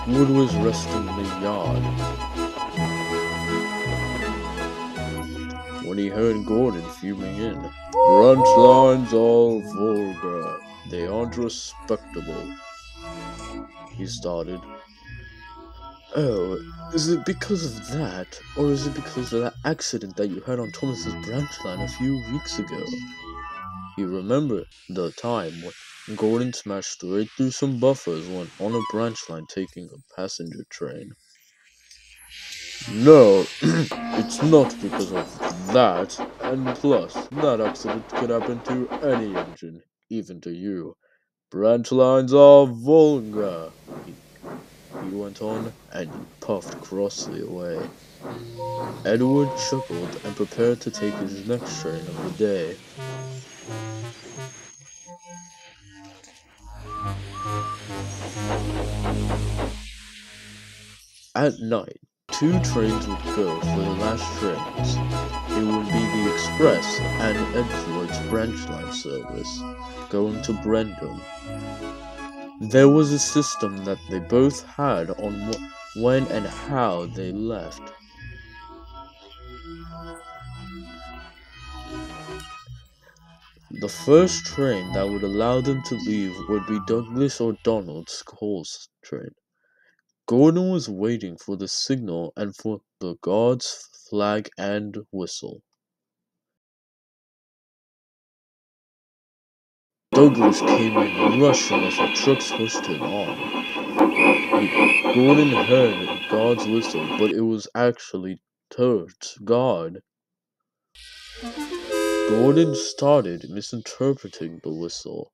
Wood was resting in the yard when he heard Gordon fuming in. "Branchlines all vulgar. They aren't respectable," he started. "Oh, is it because of that? Or is it because of that accident that you had on Thomas's branchline a few weeks ago?" He remembered the time when Gordon smashed straight through some buffers when on a branchline taking a passenger train. "No, it's not because of that, and plus, that accident could happen to any engine, even to you. Branchlines are vulgar," he went on, and he puffed crossly away. Edward chuckled and prepared to take his next train of the day. At night, 2 trains would go for the last trains. It would be the express and Edward's branchline service, going to Brendam. There was a system that they both had on when and how they left. The first train that would allow them to leave would be Douglas or Donald Cole's train. Gordon was waiting for the signal and for the guard's flag and whistle. Douglas came in rushing as the trucks pushed him on. Gordon heard God's whistle, but it was actually Turt's God. Gordon started misinterpreting the whistle.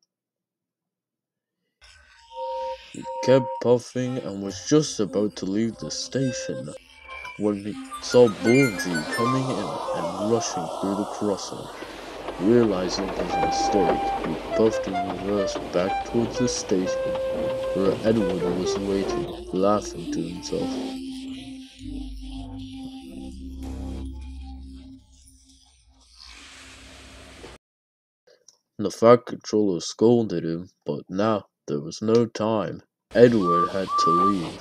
He kept puffing and was just about to leave the station when he saw Bournesy coming in and rushing through the crossing. Realizing his mistake, he puffed in reverse back towards the station, where Edward was waiting, laughing to himself. The fat controller scolded him, but now there was no time. Edward had to leave.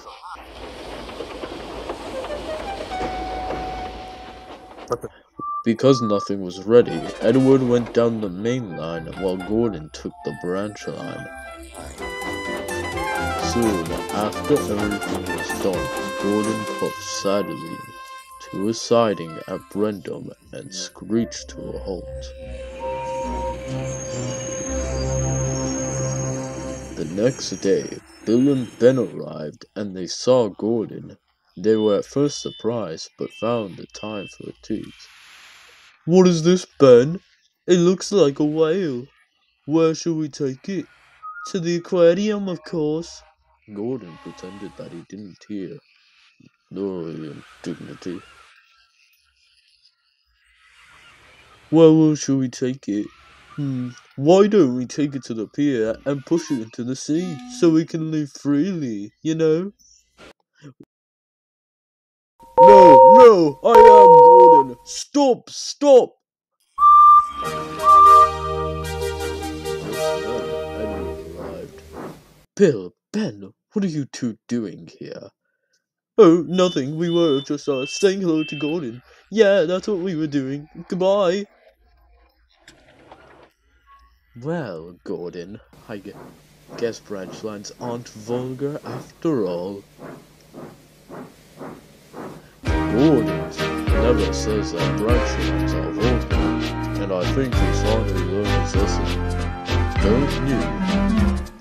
Because nothing was ready, Edward went down the main line while Gordon took the branch line. Soon after everything was done, Gordon puffed sadly to a siding at Brendam and screeched to a halt. The next day, Bill and Ben arrived and they saw Gordon. They were at first surprised, but found the time for a toot. "What is this, Ben? It looks like a whale. Where shall we take it? To the aquarium, of course." Gordon pretended that he didn't hear. No indignity. "Where shall we take it? Why don't we take it to the pier and push it into the sea, so we can live freely, you know?" No, I am Gordon. Stop! Edward arrived. "Bill, Ben, what are you two doing here?" "Oh, nothing. We were just saying hello to Gordon. Yeah, that's what we were doing. Goodbye." "Well, Gordon, I guess branchlines aren't vulgar after all." Gordon never says that branchlines are vulgar, and I think he's finally learned his lesson. Don't you?